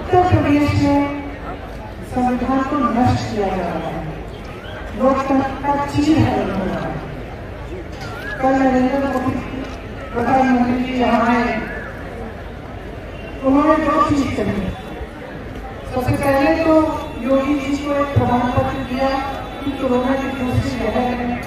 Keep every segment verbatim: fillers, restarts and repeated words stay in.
उत्तर प्रदेश में संविधान को नष्ट किया जा रहा है, लोकतंत्र का चीर हरण हो रहा है। कल नरेंद्र मोदी प्रधानमंत्री जी यहाँ आए, उन्होंने दो चीज कही। सबसे पहले तो योगी जी को एक प्रमाण पत्र दिया कि कोरोना की दूसरी लहर में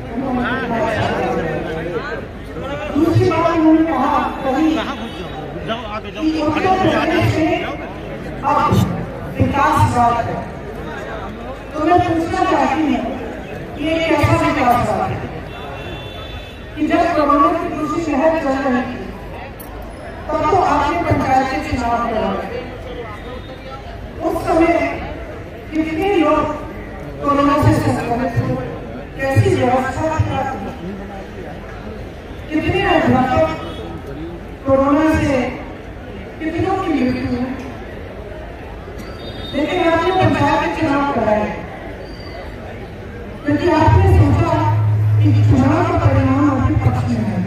दूसरी बात उन्होंने कहा कही कि उत्तर प्रदेश में अब विकासवाद है। तो मैं पूछना चाहती हूँ कि ये कैसा विकासवाद है कि जब कोरोना की दूसरी लहर चल रही थी तब तो आपने पंचायत के चुनाव कराए, उस समय कितने लोग कोरोना से संक्रमित हुए, कैसी व्यवस्था थी, कितने अध्यापक कोरोना से कितनों की मृत्यु हुई। लेकिन आपने पंचायत के चुनाव कराए क्योंकि आपने सोचा कि चुनाव का परिणाम आपके पक्ष में है,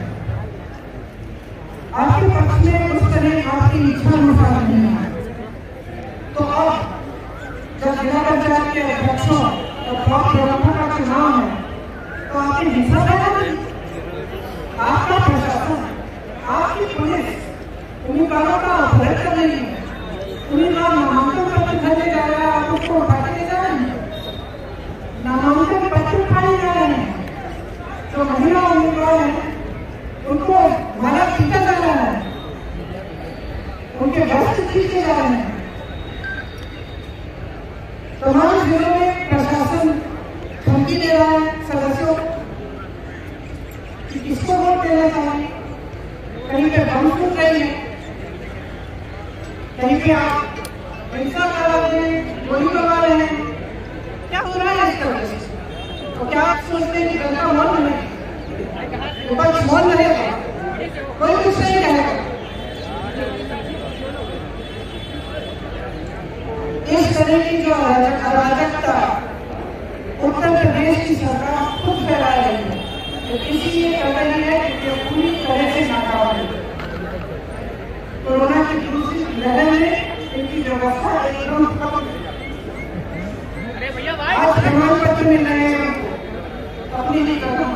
आपके पक्ष में उस तरह आपकी इच्छा अनुसार नहीं है। तो अब जब जिला पंचायत के अध्यक्षों और ब्लॉक प्रबंधकों का चुनाव है तो आपके हिस्सा है, आपका प्रशासन, आपकी पुलिस उम्मीदवारों का अपहरण कर रही है। उम्मीदवार नामांकन पत्र भरने जा रहा है, आप उसको उठा के ले जा रहे हैं, नामांकन पत्र उठाए जा रहे हैं। जो महिला उम्मीदवार है उनको माला पीटा जा रहा है, उनके वस्त्र खींचे जा रहे हैं। तमाम जिलों में प्रशासन धमकी दे रहा है सदस्यों कि किसको वोट देना चाहिए। कहीं पे बम फूट रही है, कहीं पे आप हिंसा कर रहे हैं, गोली लगा रहे हैं। क्या हो रहा है इस तरह से? तो क्या आप सोचते हैं कि जनता मौन रहेगी, विपक्ष मौन रहेगा, कोई कुछ नहीं कहेगा? इस तरह की जो अराजकता उत्तर प्रदेश की सरकार खुद फैला रही है, तो इसलिए कर रही है कि पूरी तरह से नाकाम है। कोरोना की दूसरी लहर में इनकी व्यवस्था एकदम खत्म। आज प्रमाण पत्र मिल रहे हैं अपनी भी कदम।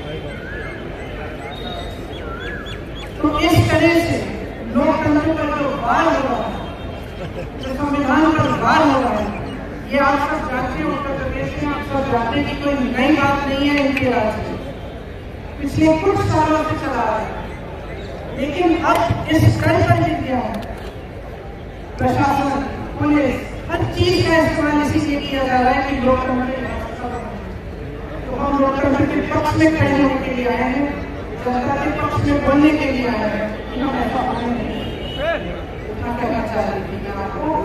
तो इस तरह से लोकतंत्र पर जो वार हो रहा है, जो संविधान पर वार हो रहा है, ये आप सब जानते हैं। उत्तर प्रदेश में आप सब जानते की कोई नई बात नहीं है इनके राज्य में, पिछले कुछ सालों से चला रहा है। लेकिन अब इस स्तर पर गिर गया है। प्रशासन, पुलिस, हर चीज का इस्तेमाल इसीलिए किया जा रहा है कि लोकतंत्र। तो हम लोकतंत्र के पक्ष में खड़े होने के लिए आए हैं, जनता के पक्ष में बोलने के लिए आए हैं। हम ऐसा नहीं कहना चाह रही थी आपको।